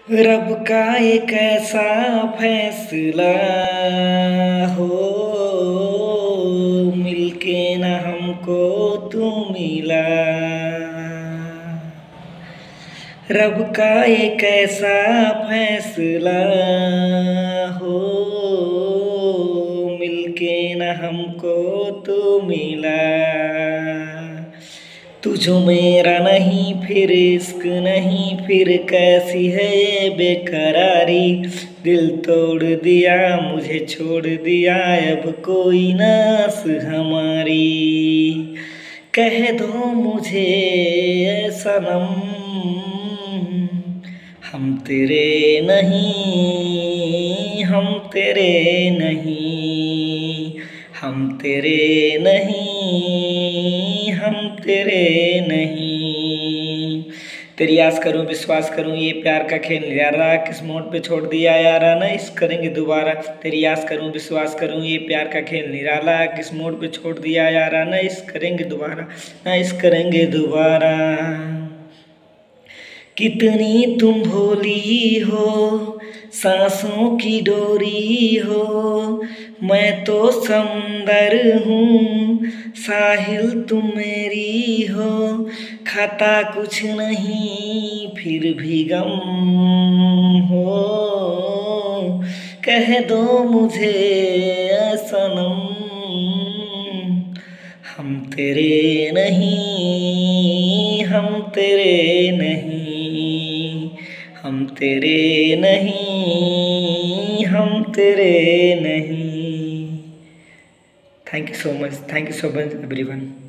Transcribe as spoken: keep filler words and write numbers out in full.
रब का एक ऐसा फैसला हो, मिलके न हमको तू मिला। रब का एक ऐसा फैसला हो, मिलके न हमको तू मिला। तू जो मेरा नहीं फिर इश्क नहीं, फिर कैसी है ये बेकरारी। दिल तोड़ दिया मुझे छोड़ दिया, अब कोई नास हमारी। कह दो मुझे ऐ सनम, हम तेरे नहीं, हम तेरे नहीं, हम तेरे नहीं, हम तेरे नहीं। तेरी आस करूं विश्वास करूं ये प्यार का खेल निराला, किस मोड़ पे छोड़ दिया यारा ना इस करेंगे दोबारा। तेरी आस करूं विश्वास करूं ये प्यार का खेल निराला, किस मोड़ पे छोड़ दिया यारा ना इस करेंगे दोबारा, ना इस करेंगे दोबारा। कितनी तुम भोली हो, सांसों की डोरी हो। मैं तो समंदर हूँ, साहिल तुम मेरी हो। खाता कुछ नहीं फिर भी गम हो। कह दो मुझे ऐ सनम, हम तेरे नहीं, हम तेरे नहीं, हम तेरे नहीं, हम तेरे नहीं। Thank you so much, thank you so much everyone.